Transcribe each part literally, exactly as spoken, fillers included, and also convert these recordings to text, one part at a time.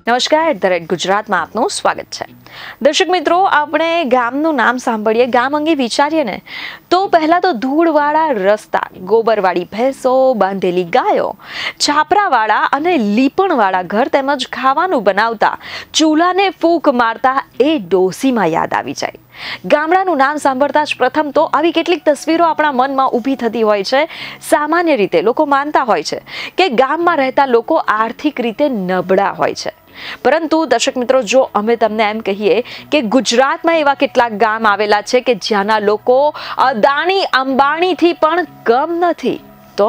નમસ્કાર, the red ગુજરાતમાં આપનું સ્વાગત છે. દર્શક મિત્રો, આપણે ગામનું નામ સાંભળીએ, ગામ અંગે વિચારીએ ને તો પહેલા તો ધૂળવાળા રસ્તા, ગોબરવાળી ભેંસો, બાંધેલી ગાયો, છાપરાવાળા અને લીપણવાળા ઘર તેમજ ખાવાનું બનાવતા ચૂલાને ફૂંક મારતા એ ડોસીમાં યાદ આવી જાય. ગામડાનું નામ સાંભળતા જ પ્રથમ તો આવી કેટલીક તસવીરો આપણા મનમાં ઊભી થતી હોય છે. સામાન્ય રીતે લોકો માનતા હોય છે કે ગામમાં રહેતા લોકો આર્થિક રીતે નબળા હોય છે. પરંતુ દર્શક મિત્રો, જો અમે તમને એમ કહીએ કે ગુજરાતમાં એવા કેટલાક ગામ આવેલા છે કે જ્યાંના લોકો અદાણી અંબાણીથી પણ કમ નથી, તો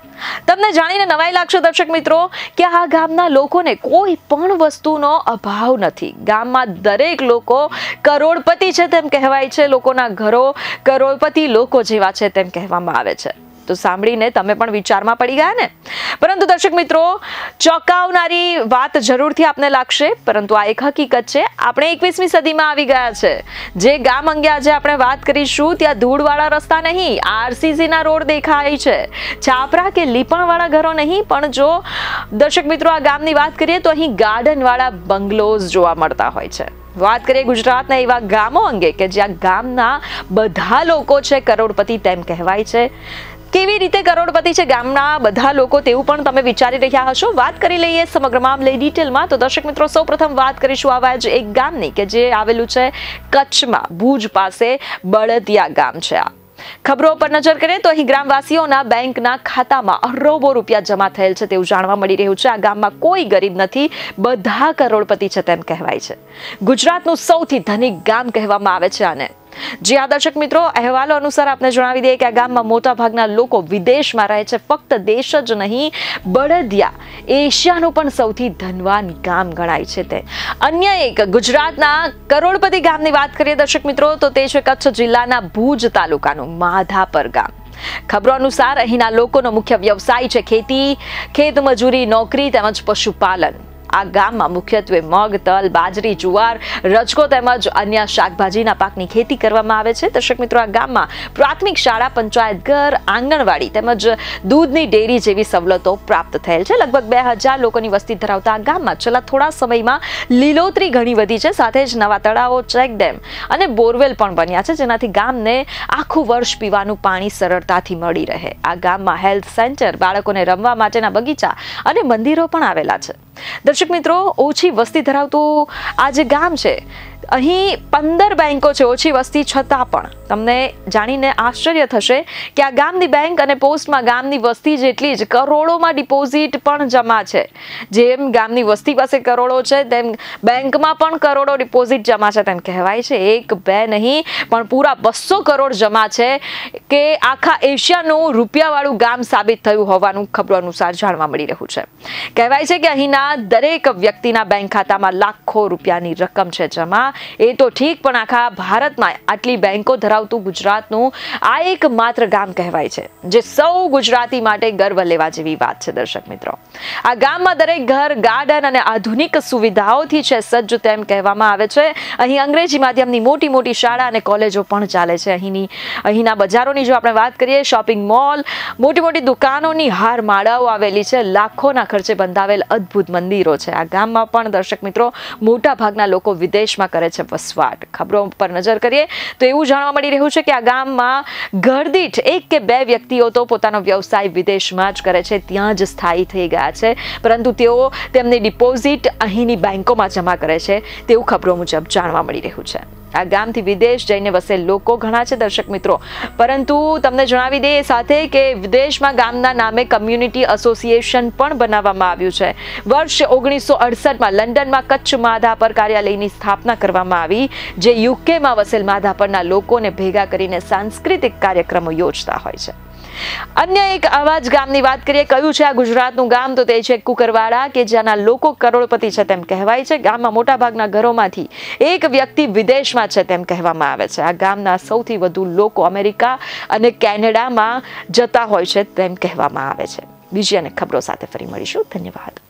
તમને જાણીને નવાઈ લાગશે દર્શક મિત્રો કે આ ગામના લોકોને કોઈ પણ વસ્તુનો અભાવ નથી. ગામમાં દરેક લોકો કરોડપતિ છે તેમ કહેવાય છે. લોકોના ઘરો કરોડપતિ લોકો જેવા છે તેમ કહેવામાં આવે છે. તો સાંભળીને તમે પણ વિચારમાં પડી ગયા ને? પરંતુ દર્શક મિત્રો, ચોંકાવનારી વાત જરૂરથી આપને લાગશે, પરંતુ આ એક હકીકત છે. આપણે એકવીસમી સદીમાં આવી ગયા છે. જે ગામ અંગે આજે આપણે વાત કરીશું ત્યાં ધૂળવાળા રસ્તા નહીં, આરસીસી ના રોડ દેખાય છે. છાપરા કે લીપણવાળા ઘરો નહીં, પણ જો દર્શક મિત્રો આ ગામની વાત કરીએ તો અહીં ગાર્ડન વાળા બંગલોઝ જોવા મળતા હોય છે. વાત કરીએ ગુજરાતના એવા ગામો અંગે કે જ્યાં ગામના બધા લોકો છે કરોડપતિ તેમ કહેવાય છે. કેવી રીતે કરોડપતિ છે ગામના બધા લોકો, તેવું પણ તમે વિચારી રહ્યા હશો. વાત કરી લઈએ સમગ્ર મામલે ડિટેલમાં. તો દર્શક મિત્રો, સૌ પ્રથમ વાત કરીશું આવા જ એક ગામની કે જે આવેલું છે કચ્છમાં, ભુજ પાસે બળદિયા ગામ છે. આ ખબરો પર નજર કરીએ તો અહીં ગ્રામવાસીઓના બેંકના ખાતામાં અરબો રૂપિયા જમા થયેલ છે તેવું જાણવા મળી રહ્યું છે. આ ગામમાં કોઈ ગરીબ નથી, બધા કરોડપતિ છે તેમ કહેવાય છે. ગુજરાતનું સૌથી ધનિક ગામ કહેવામાં આવે છે આને. જી હા દર્શક મિત્રો, અહેવાલો અનુસાર આપને જણાવી દઈએ કે આ ગામમાં મોટા ભાગના લોકો વિદેશમાં રહે છે. ફક્ત દેશ જ નહીં, બળદિયા એશિયાનું પણ સૌથી ધનવાન ગામ ગણાય છે. તે અન્ય એક ગુજરાતના કરોડપતિ ગામની વાત કરીએ દર્શક મિત્રો, તો તે છે કચ્છ જિલ્લાના ભુજ તાલુકાનું માધાપર ગામ. ખબરો અનુસાર અહીંના લોકોનો મુખ્ય વ્યવસાય છે ખેતી, ખેતમજૂરી, નોકરી તેમજ પશુપાલન. આ ગામમાં મુખ્યત્વે મગ, તલ, બાજરી, જુવાર, રજકો તેમજ અન્ય શાકભાજીના પાકની ખેતી કરવામાં આવે છે. દર્શક મિત્રો, આ ગામમાં પ્રાથમિક શાળા, પંચાયત ઘર, આંગણવાડી તેમજ દૂધની ડેરી જેવી સવલતો પ્રાપ્ત થયેલ છે. લગભગ બે હજાર લોકોની વસ્તી ધરાવતા આ ગામમાં છેલ્લા થોડા સમયમાં લીલોતરી ઘણી વધી છે. સાથે જ નવા તળાવો, ચેકડેમ અને બોરવેલ પણ બન્યા છે, જેનાથી ગામને આખું વર્ષ પીવાનું પાણી સરળતાથી મળી રહે. આ ગામમાં હેલ્થ સેન્ટર, બાળકોને રમવા માટેના બગીચા અને મંદિરો પણ આવેલા છે. દર્શક મિત્રો, ઓછી વસ્તી ધરાવતું આ જે ગામ છે, અહીં પંદર બેંકો છે ઓછી વસ્તી છતાં પણ. તમને જાણીને આશ્ચર્ય થશે કે આ ગામની બેંક અને પોસ્ટમાં ગામની વસ્તી જેટલી જ કરોડોમાં ડિપોઝિટ પણ જમા છે. જેમ ગામની વસ્તી પાસે કરોડો છે તેમ બેંકમાં પણ કરોડો ડિપોઝિટ જમા છે તેમ કહેવાય છે. એક બે નહીં પણ પૂરા બસો કરોડ જમા છે કે આખા એશિયાનું રૂપિયાવાળું ગામ સાબિત થયું હોવાનું ખબરો અનુસાર જાણવા મળી રહ્યું છે. કહેવાય છે કે અહીંના દરેક વ્યક્તિના બેંક ખાતામાં લાખો રૂપિયાની રકમ છે જમા. એ તો ઠીક, પણ આખા ભારતમાં આટલી બેંકો ધરાવતું ગુજરાતનું આ એક માત્ર ગામ કહેવાય છે, જે સૌ ગુજરાતી માટે ગર્વ લેવા જેવી વાત છે. દર્શક મિત્રો, આ ગામમાં દરેક ઘર ગાર્ડન અને આધુનિક સુવિધાઓથી છે સજ્જ તેમ કહેવામાં આવે છે. અહીં અંગ્રેજી માધ્યમની મોટી મોટી શાળા અને કોલેજો પણ ચાલે છે. અહીંની અહીંના બજારોની જો આપણે વાત કરીએ, શોપિંગ મોલ, મોટી મોટી દુકાનોની હાર માળાઓ આવેલી છે. લાખોના ખર્ચે બંધાવેલ અદ્ભુત મંદિરો છે. આ ગામમાં પણ દર્શક મિત્રો, મોટા ભાગના લોકો વિદેશમાં કરે છે વસવાટ. ખબરો પર નજર કરીએ તો એવું જાણવા મળી રહ્યું છે કે આ ગામમાં ઘરદીઠ એક કે બે વ્યક્તિઓ તો પોતાનો વ્યવસાય વિદેશમાં જ કરે છે, ત્યાં જ સ્થાયી થઈ ગયા છે, પરંતુ તેઓ તેમની ડિપોઝિટ અહીંની બેંકોમાં જમા કરે છે તેવું ખબરો મુજબ જાણવા મળી રહ્યું છે. આ ગામથી વિદેશ જઈને વસેલ લોકો ઘણા છે દર્શક મિત્રો, પરંતુ તમને જણાવી દઈએ સાથે કે વિદેશમાં ગામના નામે કમ્યુનિટી એસોસિએશન પણ બનાવવામાં આવ્યું છે. વર્ષ ઓગણીસો અડસઠમાં લંડનમાં કચ્છ માધાપર કાર્યાલયની સ્થાપના કરવામાં આવી, જે યુકેમાં વસેલ માધાપરના લોકોને ભેગા કરીને સાંસ્કૃતિક કાર્યક્રમો યોજતા હોય છે. અન્ય એક આવા જ ગામની વાત કરીએ, કયું છે આ ગુજરાતનું ગામ, તો તે છે કુકરવાડા, કે જ્યાંના લોકો કરોડપતિ છે તેમ કહેવાય છે. ગામમાં મોટા ભાગના ઘરોમાંથી એક વ્યક્તિ વિદેશમાં છે તેમ કહેવામાં આવે છે. આ ગામના સૌથી વધુ લોકો અમેરિકા અને કેનેડામાં જતા હોય છે તેમ કહેવામાં આવે છે. બીજી અનેક ખબરો સાથે ફરી મળીશું. ધન્યવાદ.